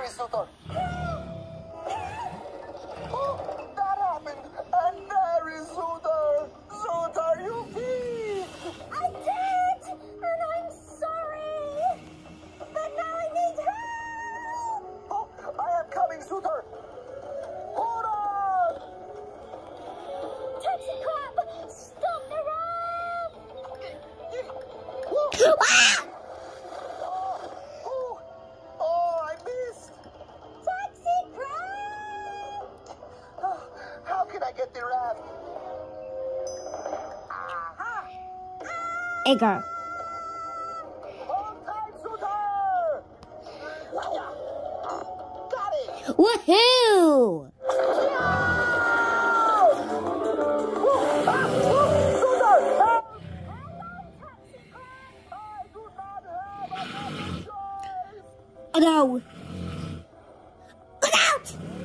Sorry, Sutor. Oh, that happened. And there is Sutor. Sutor, you peed. I did, and I'm sorry. But now I need help. Oh, I am coming, Sutor. Hold on. Taxi Crab, stop the ramp. Oh, I missed. Taxi Crab. How can I get the raft? Edgar. Hold tight, Sutor. Got it. Woohoo! Oh no! Look out!